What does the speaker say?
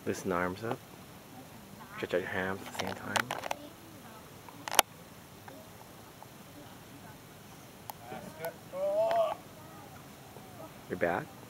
Loosen the arms up. Stretch out your hands at the same time. Your back.